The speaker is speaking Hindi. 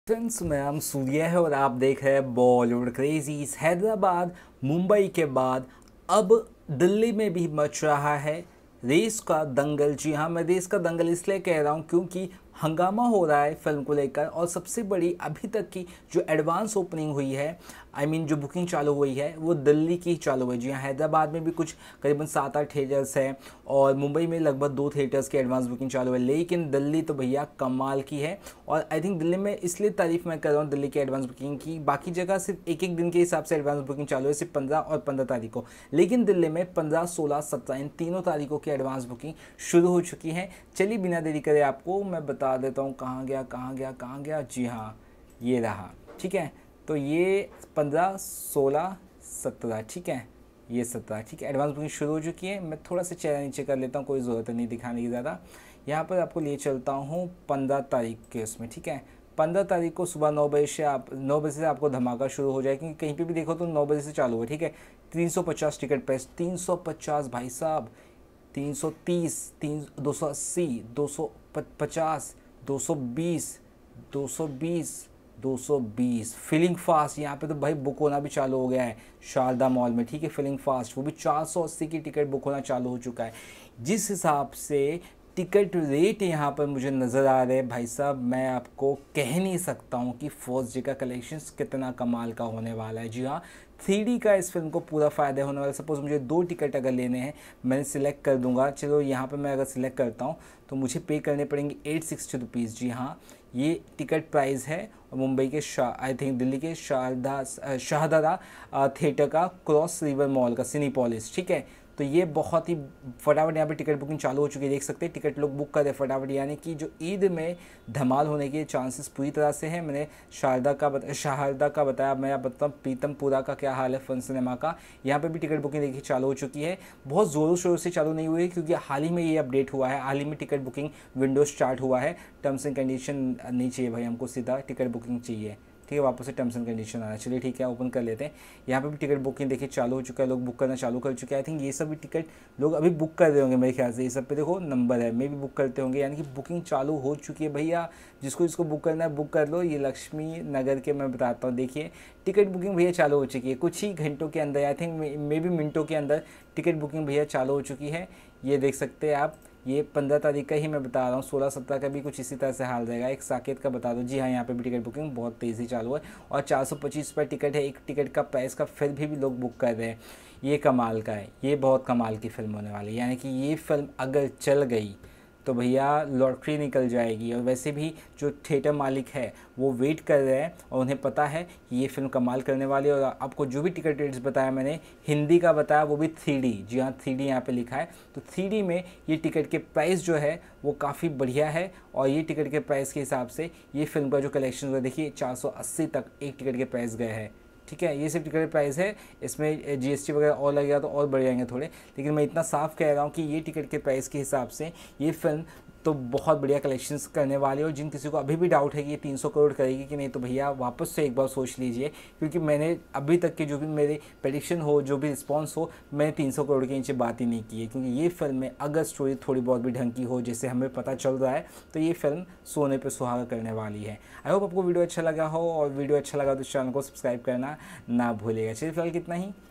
फ्रेंड्स, मैं नाम सूर्या है और आप देख रहे हैं बॉलीवुड क्रेजीज। हैदराबाद मुंबई के बाद अब दिल्ली में भी मच रहा है रेस का दंगल। जी हाँ, मैं रेस का दंगल इसलिए कह रहा हूँ क्योंकि हंगामा हो रहा है फिल्म को लेकर और सबसे बड़ी अभी तक की जो एडवांस ओपनिंग हुई है, जो बुकिंग चालू हुई है वो दिल्ली की चालू हुई है। जी हाँ, हैदराबाद में भी कुछ करीबन 7-8 थिएटर्स हैं और मुंबई में लगभग 2 थिएटर्स की एडवांस बुकिंग चालू है, लेकिन दिल्ली तो भैया कमाल की है। और आई थिंक दिल्ली में इसलिए तारीफ मैं कर रहा हूँ दिल्ली की एडवांस बुकिंग की। बाकी जगह सिर्फ एक एक दिन के हिसाब से एडवांस बुकिंग चालू है, सिर्फ 15 और 15 तारीख को, लेकिन दिल्ली में 15, 16, 17 इन तीनों तारीखों की एडवांस बुकिंग शुरू हो चुकी है। चलिए बिना देरी करे आपको मैं बता देता हूँ कहाँ गया। जी हाँ, ये रहा। ठीक है, तो ये 15, 16, 17, ठीक है, ये 17, ठीक है, एडवांस बुकिंग शुरू हो चुकी है। मैं थोड़ा सा चेहरा नीचे कर लेता हूँ, कोई ज़रूरत नहीं दिखाने की ज़्यादा। यहाँ पर आपको ले चलता हूँ 15 तारीख के उसमें। ठीक है, 15 तारीख को सुबह 9 बजे से आपको धमाका शुरू हो जाए, क्योंकि कहीं पे भी देखो तो 9 बजे से चालू है। ठीक है, 350 टिकट प्राइस, 350 भाई साहब, 330, 280, 250, 220, 220 फीलिंग फास्ट। यहाँ पे तो भाई बुक होना भी चालू हो गया है शारदा मॉल में। ठीक है, फीलिंग फास्ट वो भी 480 की टिकट बुक होना चालू हो चुका है। जिस हिसाब से टिकट रेट यहाँ पर मुझे नज़र आ रहे हैं भाई साहब, मैं आपको कह नहीं सकता हूँ कि फर्स्ट डे का कलेक्शंस कितना कमाल का होने वाला है। जी हाँ, 3D का इस फिल्म को पूरा फ़ायदा होने वाला है। सपोज़ मुझे 2 टिकट अगर लेने हैं, मैं सिलेक्ट कर दूंगा। चलो यहाँ पे मैं अगर सिलेक्ट करता हूँ तो मुझे पे करने पड़ेंगे 860 रुपीज़। जी हाँ, ये टिकट प्राइस है। और मुंबई के आई थिंक दिल्ली के शाहदरा थिएटर का क्रॉस रिवर मॉल का सिनीपोलिस। ठीक है, तो ये बहुत ही फटाफट यहाँ पे टिकट बुकिंग चालू हो चुकी है। देख सकते हैं टिकट लोग बुक कर रहे फटाफट, यानी कि जो ईद में धमाल होने के चांसेस पूरी तरह से हैं। मैंने शारदा का बताया, मैं आप बताऊँ प्रीतमपुरा का क्या हाल है फन सिनेमा का। यहाँ पे भी टिकट बुकिंग देखिए चालू हो चुकी है। बहुत ज़ोरों शोरों से चालू नहीं हुई है क्योंकि हाल ही में ये अपडेट हुआ है, हाल ही में टिकट बुकिंग विंडो स्टार्ट हुआ है। टर्म्स एंड कंडीशन नहीं चाहिए भाई, हमको सीधा टिकट बुकिंग चाहिए। ठीक है, वापस से टर्म्स एंड कंडीशन आ रहा है। चलिए ठीक है, ओपन कर लेते हैं। यहाँ पे भी टिकट बुकिंग देखिए चालू हो चुका है, लोग बुक करना चालू कर चुके हैं। आई थिंक ये सब भी टिकट लोग अभी बुक कर रहे होंगे मेरे ख्याल से। ये सब पे देखो नंबर है, मे भी बुक करते होंगे, यानी कि बुकिंग चालू हो चुकी है भैया। जिसको बुक करना है बुक कर लो। ये लक्ष्मी नगर के मैं बताता हूँ, देखिए टिकट बुकिंग भैया चालू हो चुकी है कुछ ही घंटों के अंदर, आई थिंक मे भी मिनटों के अंदर टिकट बुकिंग भैया चालू हो चुकी है। ये देख सकते हैं आप, ये 15 तारीख का ही मैं बता रहा हूँ, 16-17 का भी कुछ इसी तरह से हाल रहेगा। एक साकेत का बता दो। जी हाँ, यहाँ पे भी टिकट बुकिंग बहुत तेज़ी चालू है और 425 रुपये टिकट है एक टिकट का प्राइस का, फिर भी लोग बुक कर रहे हैं। ये कमाल का है, ये बहुत कमाल की फ़िल्म होने वाली है। यानी कि ये फ़िल्म अगर चल गई तो भैया लॉटरी निकल जाएगी। और वैसे भी जो थिएटर मालिक है वो वेट कर रहे हैं और उन्हें पता है कि ये फिल्म कमाल करने वाली है। और आपको जो भी टिकट रेट्स बताया मैंने, हिंदी का बताया वो भी 3D। जी हाँ, 3D यहाँ पे लिखा है। तो 3D में ये टिकट के प्राइस जो है वो काफ़ी बढ़िया है। और ये टिकट के प्राइस के हिसाब से ये फिल्म का जो कलेक्शन हुआ देखिए 480 तक एक टिकट के प्राइस गए हैं। ठीक है, ये सिर्फ टिकट प्राइस है, इसमें जीएसटी वगैरह और लगेगा तो और बढ़ जाएंगे थोड़े, लेकिन मैं इतना साफ कह रहा हूँ कि ये टिकट के प्राइस के हिसाब से ये फिल्म तो बहुत बढ़िया कलेक्शंस करने वाले। और जिन किसी को अभी भी डाउट है कि ये 300 करोड़ करेगी कि नहीं, तो भैया वापस से एक बार सोच लीजिए, क्योंकि मैंने अभी तक के जो भी मेरे प्रेडिक्शन हो, जो भी रिस्पांस हो, मैंने 300 करोड़ के नीचे बात ही नहीं की है। क्योंकि ये फिल्म में अगर स्टोरी थोड़ी बहुत भी ढंग की हो, जैसे हमें पता चल रहा है, तो ये फिल्म सोने पर सुहागा करने वाली है। आई होप आपको वीडियो अच्छा लगा हो, और वीडियो अच्छा लगा तो चैनल को सब्सक्राइब करना ना भूलिएगा। चलिए फिलहाल कितना ही।